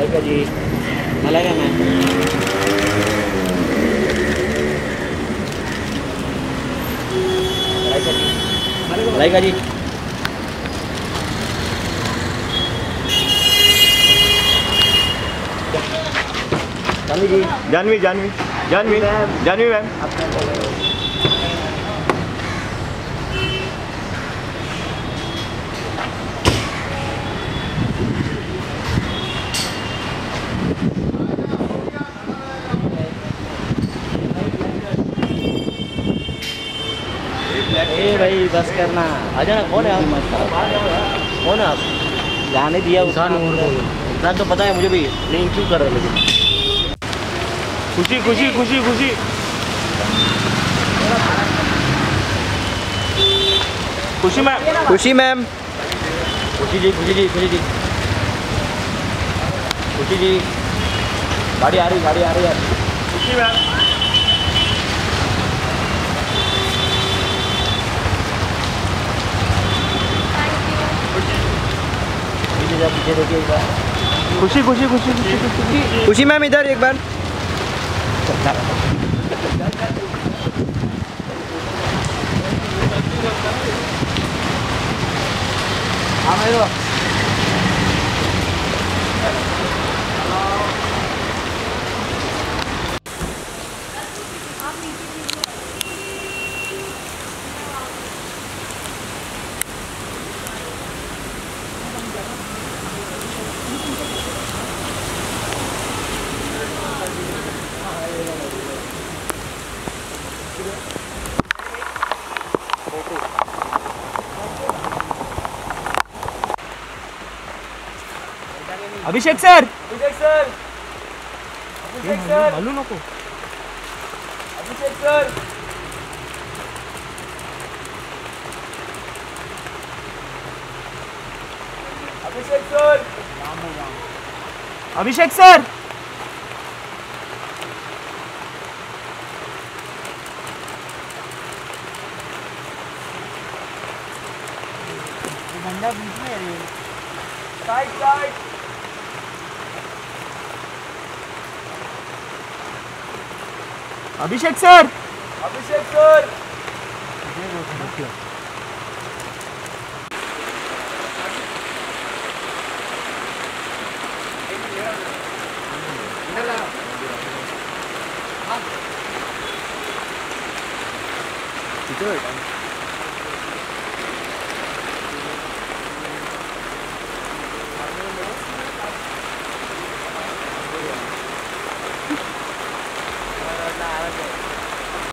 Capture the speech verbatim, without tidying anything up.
का जी मलाई का मैम मलाई का जी मलाई का जी जानवी जी जानवी जानवी जानवी जानवी मैम ए भाई बस करना आ जाना। कौन है आप? कौन है आप? जाने दिया इंसान इंसान तो पता है मुझे भी, नहीं क्यों कर रहे लेकिन खुशी खुशी खुशी खुशी खुशी मैम खुशी मैम खुशी जी खुशी जी खुशी जी खुशी जी गाड़ी आ रही गाड़ी आ रही है खुशी मैम पीछे देखिए एक बार। खुशी खुशी खुशी खुशी खुशी खुशी मैम इधर एक बार। हाँ मेरे Abhishek sir Abhishek sir Abhishek sir मालूम नको Abhishek sir Abhishek sir Abhishek sir बंदा बीच में है। Side side Abhishek sir Abhishek sir Good.